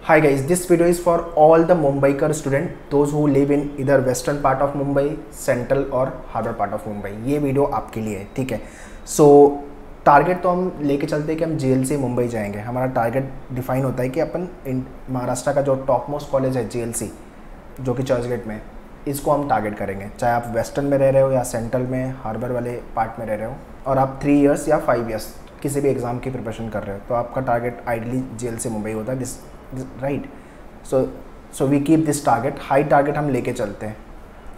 Hi guys, this video is for all the Mumbaikar student, those who live in either western part of Mumbai, central और harbour part of Mumbai. ये video आपके लिए है, ठीक है। सो target तो हम लेके चलते हैं कि हम जेल से मुंबई जाएंगे। हमारा टारगेट डिफाइन होता है कि अपन महाराष्ट्र का जो टॉप मोस्ट कॉलेज है JLC, जो कि चर्च गेट में, इसको हम टारगेट करेंगे। चाहे आप वेस्टर्न में रह रहे हो या सेंट्रल में हार्बर वाले पार्ट में रह रहे हो, और आप 3 इयर्स या 5 इयर्स किसी भी एग्ज़ाम की प्रिपरेशन कर रहे हो, तो आपका टारगेट आइडली जेल से मुंबई होता है, right. So we keep this target, high target हम लेके चलते हैं,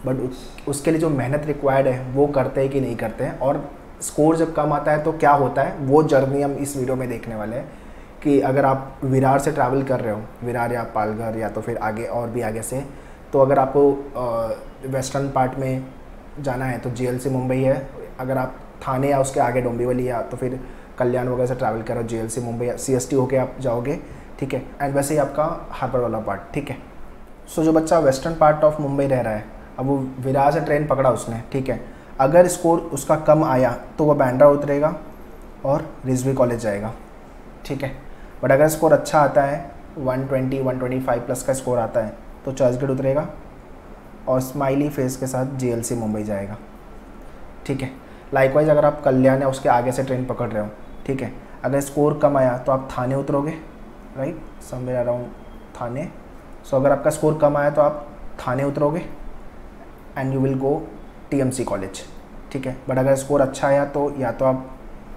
बट उसके लिए जो मेहनत रिक्वायर्ड है वो करते हैं कि नहीं करते हैं, और स्कोर जब कम आता है तो क्या होता है, वो जर्नी हम इस वीडियो में देखने वाले हैं। कि अगर आप विरार से ट्रैवल कर रहे हो, विरार या पालघर या तो फिर आगे और भी आगे से, तो अगर आपको वेस्टर्न पार्ट में जाना है तो जेल से मुंबई है। अगर आप थाने या उसके आगे डोंबिवली या तो फिर कल्याण वगैरह से ट्रैवल करो, जेल से मुंबई CST होके आप जाओगे, ठीक है। एंड वैसे ही आपका हार्बर वाला पार्ट, ठीक है। सो जो बच्चा वेस्टर्न पार्ट ऑफ मुंबई रह रहा है, अब वो विरार से ट्रेन पकड़ा उसने, ठीक है। अगर स्कोर उसका कम आया तो वह बांद्रा उतरेगा और रिजवी कॉलेज जाएगा, ठीक है। बट अगर स्कोर अच्छा आता है, 120 125 प्लस का स्कोर आता है, तो चर्चगेट उतरेगा और स्माइली फेस के साथ JLC मुंबई जाएगा, ठीक है। लाइकवाइज अगर आप कल्याण या उसके आगे से ट्रेन पकड़ रहे हो, ठीक है, अगर स्कोर कम आया तो आप थाने उतरोगे, right, somewhere around Thane. So अगर आपका स्कोर कम आया तो आप थाने उतरोगे and you will go TMC college, ठीक है। बट अगर स्कोर अच्छा आया तो या तो आप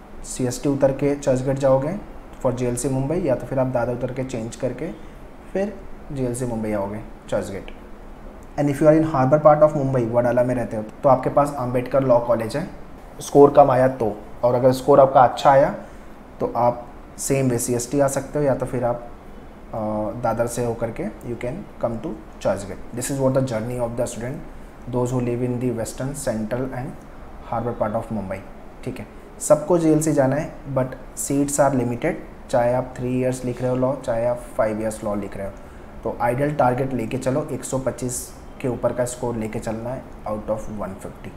CST उतर के चर्चगेट जाओगे फॉर JLC मुंबई, या तो फिर आप दादर उतर के चेंज करके फिर JLC मुंबई आओगे Churchgate. And if you are in harbour part of Mumbai, Wadala में रहते हो, तो आपके पास अंबेडकर लॉ कॉलेज है। स्कोर कम आया तो, और अगर स्कोर आपका अच्छा आया तो आप सेम वे CST आ सकते हो, या तो फिर आप दादर से होकर के you can come to Churchgate. This is what the journey of the student those who live in the western, central and harbour part of Mumbai, ठीक है। सबको जेल से जाना है, बट सीट्स आर लिमिटेड। चाहे आप 3 इयर्स लिख रहे हो लॉ, चाहे आप 5 इयर्स लॉ लिख रहे हो, तो आइडियल टारगेट लेके चलो। 125 के ऊपर का स्कोर लेके चलना है out of 150।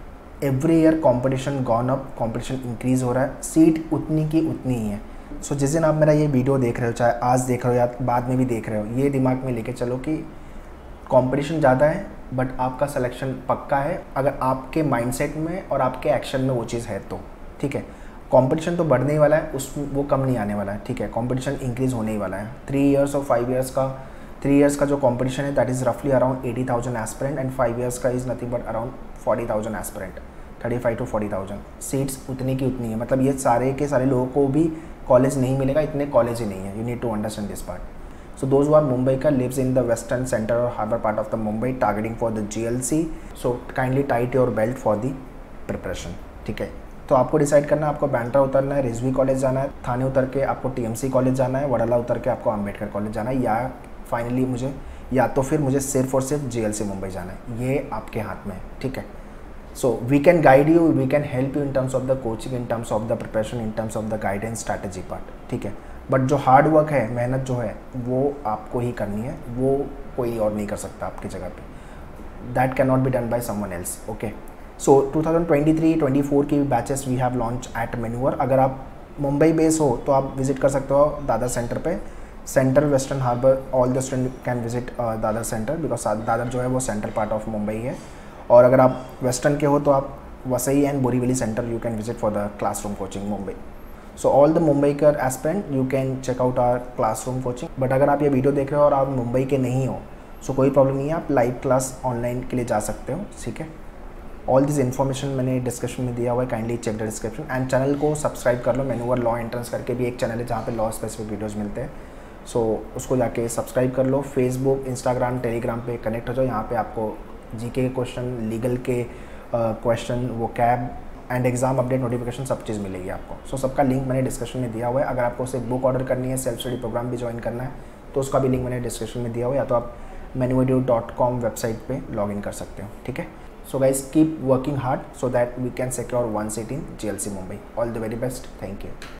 Every year competition gone up, competition increase हो रहा है, सीट उतनी की उतनी ही है। सो जिस दिन आप मेरा ये वीडियो देख रहे हो, चाहे आज देख रहे हो या बाद में भी देख रहे हो, ये दिमाग में लेके चलो कि कंपटीशन ज़्यादा है, बट आपका सिलेक्शन पक्का है अगर आपके माइंडसेट में और आपके एक्शन में वो चीज़ है तो, ठीक है। कंपटीशन तो बढ़ने ही वाला है, वो कम नहीं आने वाला है, ठीक है। कंपटीशन इंक्रीज़ होने ही वाला है। 3 इयर्स और 5 इयर्स का, 3 इयर्स का जो कंपटीशन है दैट इज़ रफली अराउंड 80,000 एस्पिरेंट, एंड 5 इयर्स का is nothing but around 40,000 aspirant, 35 to 40,000। Seats उतनी की उतनी है, मतलब ये सारे के सारे लोगों को भी कॉलेज नहीं मिलेगा, इतने कॉलेज ही नहीं है। You need to understand this part. So those are Mumbai का lives in the western, centre और harbour part of the Mumbai, targeting for the JLC। So kindly tight your belt for the preparation, ठीक है। तो आपको decide करना है, आपको बांद्रा उतरना है, रिजवी कॉलेज जाना है, थाने उतर के आपको TMC कॉलेज जाना है, वडाला उतर के आपको अंबेडकर कॉलेज जाना है, या फाइनली मुझे, या तो फिर मुझे सिर्फ और सिर्फ JLC मुंबई जाना है। ये आपके हाथ में है, ठीक है। So we can guide you, we can help you in terms of the coaching, in terms of the preparation, in terms of the guidance strategy part, ठीक है। बट जो हार्ड वर्क है, मेहनत जो है, वो आपको ही करनी है, वो कोई और नहीं कर सकता आपकी जगह पे। That can not be done by someone else, okay. So 2023-24 की batches we have launch at manoeuvre. अगर आप मुंबई बेस हो तो आप विजिट कर सकते हो दादर सेंटर पे। Central, western, harbour, all the student can visit Dadar centre, because Dadar जो है वो सेंट्रल पार्ट ऑफ मुंबई है। और अगर आप वेस्टर्न के हो तो आप Vasai and Borivali centre you can visit for the classroom coaching Mumbai. So all the Mumbaikar aspirant you can check out our classroom coaching. But अगर आप ये वीडियो देख रहे हो और आप मुंबई के नहीं हो, सो कोई प्रॉब्लम नहीं है, आप लाइव क्लास ऑनलाइन के लिए जा सकते हो, ठीक है। ऑल दिस इन्फॉर्मेशन मैंने डिस्क्रिप्शन में दिया हुआ है, kindly check the description. And channel को सब्सक्राइब कर लो। मैन्यूवर लॉ एंट्रेंस करके भी एक चैनल है जहाँ पे लॉ स्पेसिफिक वीडियोज़ मिलते हैं, सो उसको जाके सब्सक्राइब कर लो। फेसबुक, इंस्टाग्राम, टेलीग्राम पे कनेक्ट हो जाओ। यहाँ पे आपको GK के क्वेश्चन, लीगल के क्वेश्चन, वो कैब एंड एग्जाम अपडेट नोटिफिकेशन सब चीज़ मिलेगी आपको। सो सबका लिंक मैंने डिस्क्रिप्शन में दिया हुआ है। अगर आपको उसे बुक ऑर्डर करनी है, सेल्फ स्टडी प्रोग्राम भी ज्वाइन करना है, तो उसका भी लिंक मैंने डिस्क्रिप्शन में दिया हुआ है, या तो आप manuedu.com वेबसाइट पे लॉग इन कर सकते हो, ठीक है। So guys keep working hard so that we can secure 1 seat in JLC Mumbai. All the very best, thank you.